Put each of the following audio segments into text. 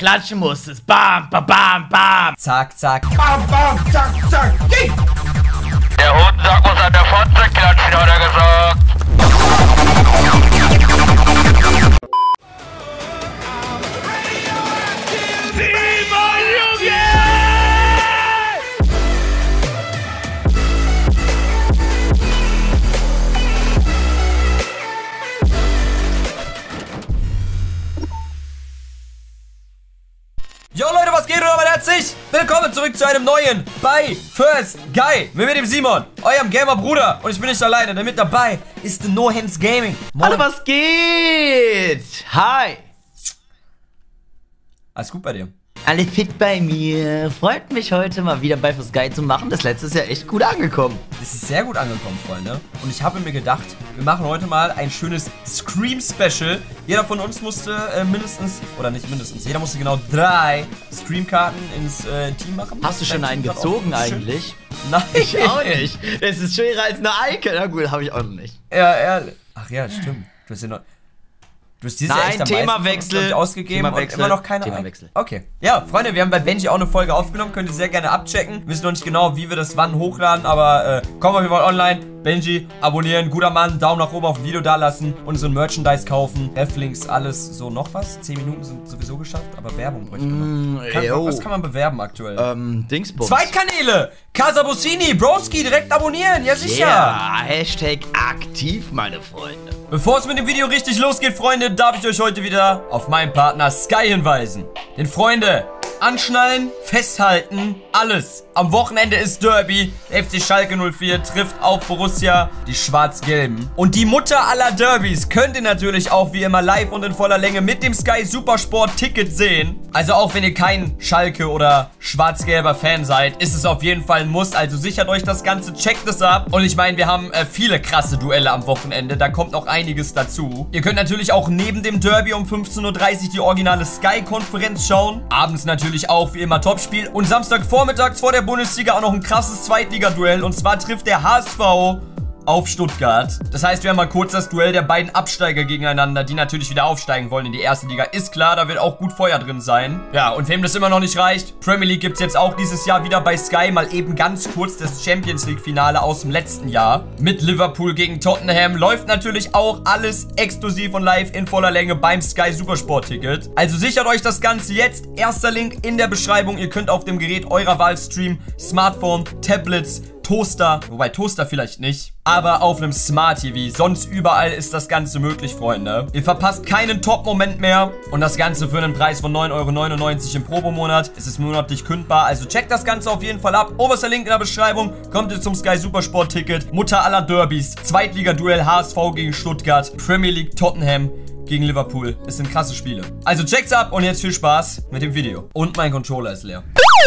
klatschen musstest. Bam, bam, bam, bam. Zack, zack. Bam, bam, zack, zack. Ging. Der Hodensack muss an der Fotze klatschen, hat er gesagt. Jo Leute, was geht und damit herzlich willkommen zurück zu einem neuen bei First Guy mit dem Simon, eurem Gamer-Bruder. Und ich bin nicht alleine, denn mit dabei ist No Hands Gaming. Moin. Hallo, was geht? Hi. Alles gut bei dir? Alle fit bei mir. Freut mich heute mal wieder bei First Guy zu machen. Das letzte ist ja echt gut angekommen. Das ist sehr gut angekommen, Freunde. Und ich habe mir gedacht, wir machen heute mal ein schönes Scream-Special. Jeder von uns musste mindestens, oder nicht mindestens, jeder musste genau 3 Scream-Karten ins Team machen. Hast du schon einen gezogen eigentlich? Nein. Ich auch nicht. Das ist schwerer als eine Eike. Na gut, habe ich auch noch nicht. Ja, ehrlich. Ach ja, stimmt. Du hast ja noch... Du hast diese echt am Themawechsel ausgegeben und immer noch keine Themawechsel. Okay. Ja, Freunde, wir haben bei Benji auch eine Folge aufgenommen. Könnt ihr sehr gerne abchecken. Wir wissen noch nicht genau, wie wir das wann hochladen, aber kommen auf jeden Fall online. Benji, abonnieren, guter Mann, Daumen nach oben auf ein Video dalassen und so ein Merchandise kaufen. Reflinks, alles, so noch was. 10 Minuten sind sowieso geschafft, aber Werbung bräuchte man noch. Was kann man bewerben aktuell? Dingsbums. 2 Kanäle! Casabusini, Broski, direkt abonnieren, ja sicher! Ja, Hashtag aktiv, meine Freunde. Bevor es mit dem Video richtig losgeht, Freunde, darf ich euch heute wieder auf meinen Partner Sky hinweisen. Denn Freunde, anschnallen, festhalten, alles. Am Wochenende ist Derby. Der FC Schalke 04 trifft auf Borussia, die Schwarz-Gelben. Und die Mutter aller Derbys könnt ihr natürlich auch wie immer live und in voller Länge mit dem Sky Supersport Ticket sehen. Also auch wenn ihr kein Schalke oder schwarz-gelber Fan seid, ist es auf jeden Fall ein Muss. Also sichert euch das Ganze, checkt es ab. Und ich meine, wir haben viele krasse Duelle am Wochenende. Da kommt noch einiges dazu. Ihr könnt natürlich auch neben dem Derby um 15:30 Uhr die originale Sky-Konferenz schauen. Abends natürlich auch wie immer Topspiel. Und Samstagvormittags vor der Bundesliga auch noch ein krasses Zweitliga-Duell. Und zwar trifft der HSV auf Stuttgart. Das heißt, wir haben mal kurz das Duell der beiden Absteiger gegeneinander, die natürlich wieder aufsteigen wollen in die erste Liga. Ist klar, da wird auch gut Feuer drin sein. Ja, und wem das immer noch nicht reicht, Premier League gibt es jetzt auch dieses Jahr wieder bei Sky. Mal eben ganz kurz das Champions League-Finale aus dem letzten Jahr. Mit Liverpool gegen Tottenham. Läuft natürlich auch alles exklusiv und live in voller Länge beim Sky Supersport-Ticket. Also sichert euch das Ganze jetzt. Erster Link in der Beschreibung. Ihr könnt auf dem Gerät eurer Wahl streamen. Smartphone, Tablets, Toaster, wobei Toaster vielleicht nicht, aber auf einem Smart TV. Sonst überall ist das Ganze möglich, Freunde. Ihr verpasst keinen Top-Moment mehr und das Ganze für einen Preis von 9,99 € im Probemonat. Es ist monatlich kündbar, also checkt das Ganze auf jeden Fall ab. Oberster Link in der Beschreibung. Kommt ihr zum Sky Supersport Ticket. Mutter aller Derbys. Zweitliga-Duell HSV gegen Stuttgart. Premier League Tottenham gegen Liverpool. Es sind krasse Spiele. Also checkt's ab und jetzt viel Spaß mit dem Video. Und mein Controller ist leer.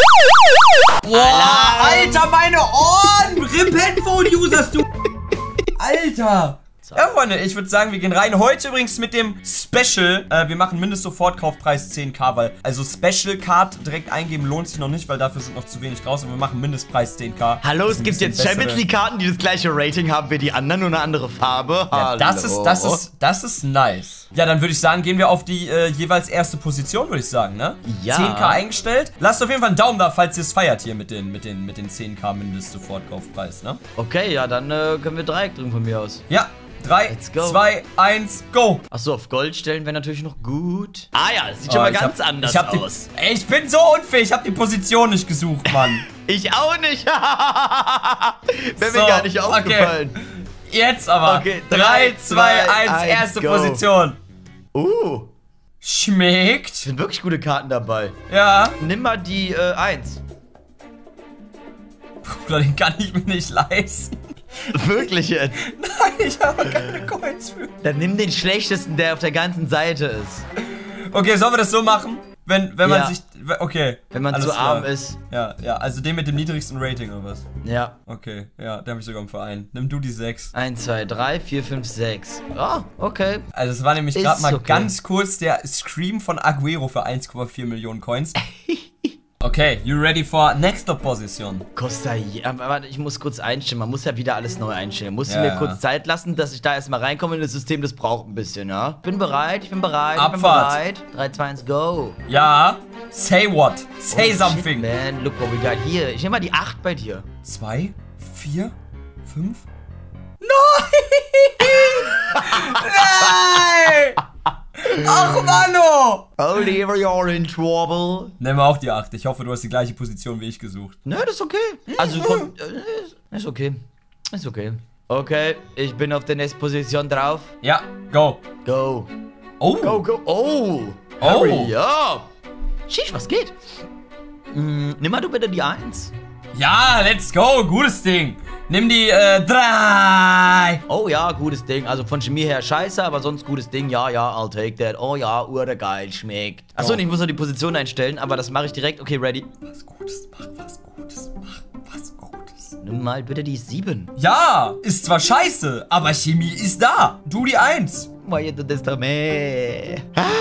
Boah, Alter, meine Ohren! RIP-Headphone-Users, du! Alter! Ja, Freunde, ich würde sagen, wir gehen rein. Heute übrigens mit dem Special. Wir machen Mindest-Sofortkaufpreis 10.000, weil also Special-Card direkt eingeben lohnt sich noch nicht, weil dafür sind noch zu wenig draußen. Wir machen Mindestpreis 10.000. Hallo, es gibt jetzt Champions League-Karten, die das gleiche Rating haben wie die anderen, nur eine andere Farbe. Ja, das ist nice. Ja, dann würde ich sagen, gehen wir auf die jeweils erste Position, würde ich sagen, ne? Ja. 10.000 eingestellt. Lasst auf jeden Fall einen Daumen da, falls ihr es feiert hier mit den 10.000 Mindest-Sofortkaufpreis, ne? Okay, ja, dann können wir Dreieck drücken von mir aus. Ja. 3, 2, 1, go! Achso, auf Gold stellen wäre natürlich noch gut. Ah ja, das sieht schon mal ganz anders aus. Ey, ich bin so unfair, ich habe die Position nicht gesucht, Mann. Ich auch nicht. Wäre mir gar nicht aufgefallen. Okay. Jetzt aber. Okay, 3, 2, 1, erste go. Position. Schmeckt. Sind wirklich gute Karten dabei. Ja. Nimm mal die 1. Bruder, den kann ich mir nicht leisten. Wirklich jetzt? Nein, ich habe keine Coins für. Dann nimm den schlechtesten, der auf der ganzen Seite ist. Okay, sollen wir das so machen? Wenn man sich... Okay. Wenn man zu arm ist. Ja, also den mit dem niedrigsten Rating oder was? Ja. Okay, ja, da habe ich sogar im Verein. Nimm du die 6. 1, 2, 3, 4, 5, 6. Oh, okay. Also es war nämlich gerade mal ganz kurz der Scream von Aguero für 1,4 Millionen Coins. Okay, you ready for next Position? Costa, warte, ich muss kurz einstellen. Man muss ja wieder alles neu einstellen. Musst du Ja, mir ja. kurz Zeit lassen, dass ich da erstmal reinkomme in das System. Das braucht ein bisschen, ja? Bin bereit, ich bin bereit, Abfahrt. ich bin bereit. 3, 2, 1, go. Ja. Say what? Say Oh, something. Shit, man, look what we got hier. Ich nehme mal die 8 bei dir. 2, 4, 5. Nein! Ach, Manno! Oliver, you're in trouble. Nimm auch die 8. Ich hoffe, du hast die gleiche Position wie ich gesucht. Nö, das ist okay. Also, ist okay. Ist okay. Okay, ich bin auf der nächsten Position drauf. Ja, go. Go. Oh. Go, go. Oh. Oh. Hurry up. Sheesh, was geht? Nimm mal du bitte die 1. Ja, let's go. Gutes Ding. Nimm die 3. Oh ja, gutes Ding. Also von Chemie her scheiße, aber sonst gutes Ding. Ja, ja, I'll take that. Oh ja, urgeil, schmeckt. Achso, und ich muss noch die Position einstellen, aber das mache ich direkt. Okay, ready. Was Gutes, mach was Gutes, mach was Gutes. Nimm mal bitte die 7. Ja, ist zwar scheiße, aber Chemie ist da. Du die 1. Why you do this to me?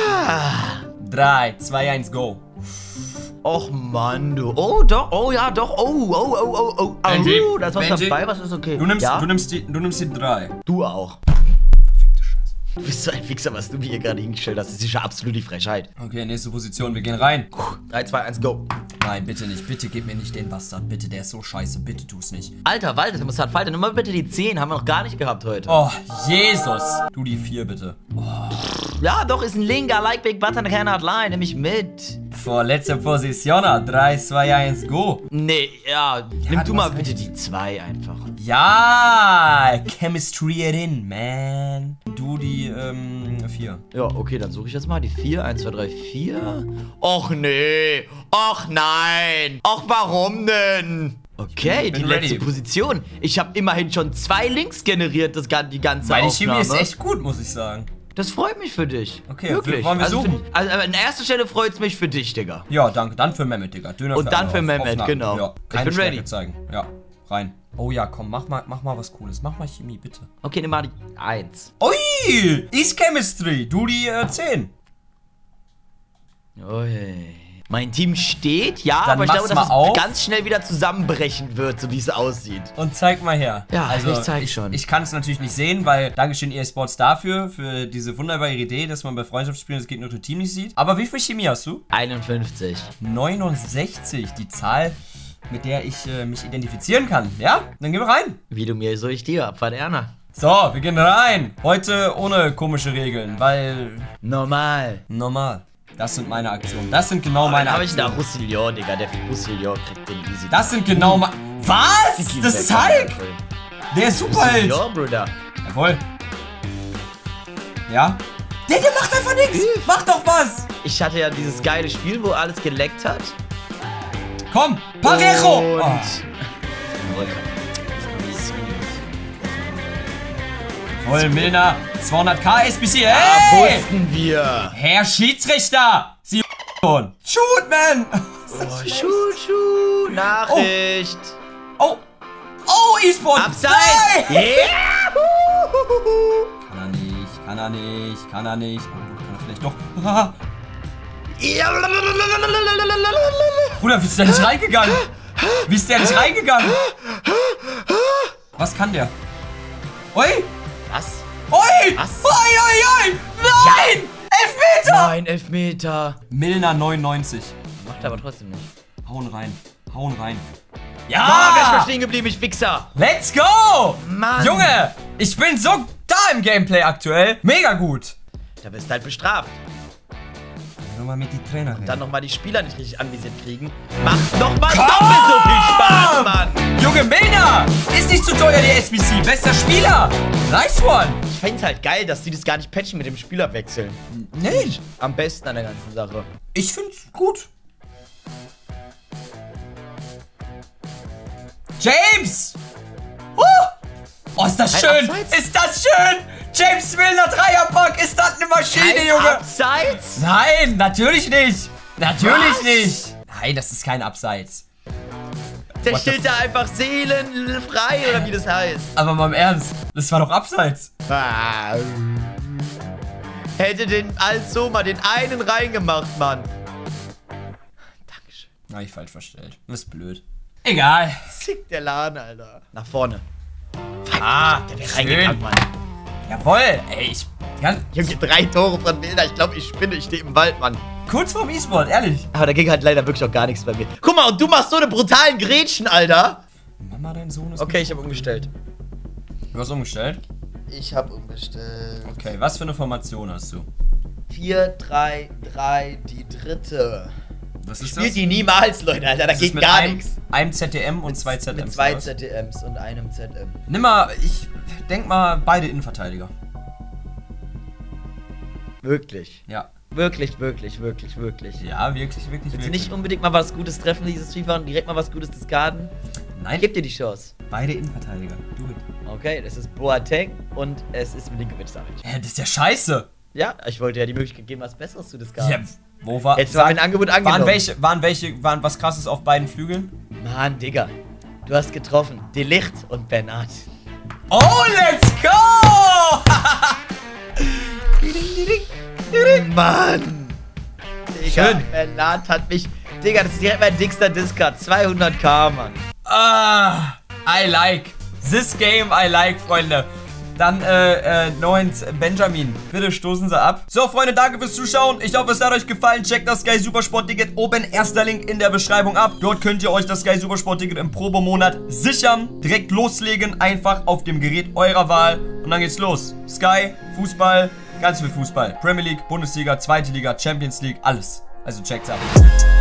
3, 2, 1, go. Och Mann, du. Oh, doch. Oh ja, doch. Oh. Benji, Da ist was Benji, dabei, was ist okay. Du nimmst, ja? du nimmst die 3. Du auch. Verfickte Scheiße. Du bist so ein Fixer, was du mir hier gerade hingestellt hast. Das ist ja absolut die Frechheit. Okay, nächste Position, wir gehen rein. 3, 2, 1, go. Nein, bitte nicht. Bitte gib mir nicht den Bastard. Bitte, der ist so scheiße. Bitte tu's nicht. Alter, Walter, du musst halt Falter. Nimm mal bitte die 10. Haben wir noch gar nicht gehabt heute. Oh, Jesus. Du die 4, bitte. Ja, doch, ist ein Link. I like Big Button, cannot lie. Nimm ich mit. Vorletzte Position. 3, 2, 1, go. Nee, ja. Nimm du du mal hast bitte recht. die 2 einfach. Ja, Chemistry it in, man. Du die 4. Ja, okay, dann suche ich jetzt mal die 4. 1, 2, 3, 4. Och nee. Och nein. Och, warum denn? Okay, bin die letzte ready. Position. Ich habe immerhin schon 2 Links generiert, die ganze Meine Aufnahme. Chemie ist echt gut, muss ich sagen. Das freut mich für dich. Okay, wirklich. wollen wir also, suchen? also an erster Stelle freut es mich für dich, Digga. Ja, danke. Dann für Mehmet, Digga. Döner Und dann für alle auf Mehmet, Aufnahme. genau. Ja, Ich keine bin Stärke ready. zeigen. Ja, rein. Oh ja, komm, mach mal was Cooles. Mach mal Chemie, bitte. Okay, nimm mal die 1. Ui, ist Chemistry. Du die 10. Ui. Mein Team steht, ja, Dann aber ich glaube, mach's dass es mal auf. ganz schnell wieder zusammenbrechen wird, so wie es aussieht. Und zeig mal her. Ja, ich zeig schon. Ich kann es natürlich nicht sehen, weil Dankeschön EA Sports dafür, für diese wunderbare Idee, dass man bei Freundschaftsspielen das gegnerische Team nicht sieht. Aber wie viel Chemie hast du? 51. 69, die Zahl, mit der ich mich identifizieren kann. Ja, dann gehen wir rein. Wie du mir, so ich dir. Abfahrt Erna. So, wir gehen rein. Heute ohne komische Regeln, weil Normal. normal. Das sind meine Aktionen. Das sind genau meine Dann habe ich da Aktionen. Roussillon, Digga. Der Roussillon kriegt den easy. Das sind genau meine... Was? Das ist Hulk? Der ist Superheld. Roussillon, Bruder. Jawohl. Ja? Der macht einfach nichts. Mach doch was. Ich hatte ja dieses geile Spiel, wo alles geleckt hat. Komm, Parejo. Und... Oh. Voll, Milner. 200k SBC. Ja, Hey! wussten wir. Herr Schiedsrichter. Sie Shoot, man. Oh, Schuh, Nachricht. Oh. Oh, E-Sport. Abseits. Nein! Yeah. Kann er nicht. Oh, kann er vielleicht doch. Ah. Bruder, wie ist der nicht reingegangen? Was kann der? Ui! Was? Ui! Was? Ui! Nein! Elfmeter! Nein, Elfmeter. Milner 99. Macht aber trotzdem nicht. Hauen rein. Ah, Ja! wer ist mal stehen geblieben, ich Wichser. Let's go! Mann. Junge, ich bin so da im Gameplay aktuell. Mega gut. Da bist du halt bestraft. Nochmal mit die Trainerin. Dann nochmal die Spieler nicht richtig anvisiert kriegen. Macht nochmal doppelt so viel Spaß, Mann. Junge, Milner! Ist nicht zu teuer, die SBC. Bester Spieler. Nice one. Ich find's halt geil, dass die das gar nicht patchen mit dem Spieler wechseln. Nee, Am besten an der ganzen Sache. ich find's gut. James! Oh, ist das Ein schön! Abseits? Ist das schön! James Milner Dreierpack! Ist das eine Maschine, Kein Junge! Abseits? Nein, natürlich nicht! Natürlich Was? nicht! Nein, das ist kein Abseits. Der What the steht da einfach seelenfrei, oder wie das heißt. Aber mal im Ernst, das war doch Abseits. Ah. Hätte den als so mal den einen reingemacht, Mann. Dankeschön. Hab ich falsch verstellt. Das ist blöd. Egal. Zick der Laden, Alter. Nach vorne. Der wäre reingegangen, Mann. Jawohl. Ey, ich kann... Junge, 3 Tore von Wilder. Ich glaube, ich spinne. Ich stehe im Wald, Mann. Kurz vorm E-Sport, ehrlich. Aber da ging halt leider wirklich auch gar nichts bei mir. Guck mal, und du machst so eine brutalen Grätschen, Alter. Mama, dein Sohn ist... Okay, ich habe umgestellt. Du hast umgestellt? Ich habe umgestellt. Okay, was für eine Formation hast du? 4-3-3, die dritte. Was ist Spielt das? die niemals, Leute, Alter. Da Das geht ist mit gar nichts. einem ZDM und 2 ZMs. Mit 2 oder was? ZDMs und einem ZM. Nimm mal, ich denk mal, beide Innenverteidiger. Wirklich. Ja. Wirklich, wirklich, wirklich, wirklich. Ja, wirklich, wirklich, Willst du wirklich. nicht unbedingt mal was Gutes treffen, dieses FIFA, und direkt mal was Gutes discarden? Nein, Ich geb dir die Chance. beide Innenverteidiger. Do it. Okay, das ist Boateng und es ist Milinkovic-Savic. Hä, das ist ja scheiße. Ja, ich wollte ja die Möglichkeit geben, was Besseres zu discarden. Ja, wo war... Jetzt war mein Angebot angenommen. Waren was krasses auf beiden Flügeln? Mann, Digga. Du hast getroffen. De Ligt und Bernat. Oh, let's go! Mann! Digga, Schön. Bernat hat mich... Digga, das ist direkt mein dickster Discard. 200k, Mann. Ah, I like. This game I like, Freunde. Dann, Benjamin. Bitte stoßen Sie ab. So, Freunde, danke fürs Zuschauen. Ich hoffe, es hat euch gefallen. Checkt das Sky Supersport Ticket oben. Erster Link in der Beschreibung ab. Dort könnt ihr euch das Sky Supersport Ticket im Probemonat sichern. Direkt loslegen. Einfach auf dem Gerät eurer Wahl. Und dann geht's los. Sky, Fußball, ganz viel Fußball. Premier League, Bundesliga, Zweite Liga, Champions League, alles. Also checkt's ab.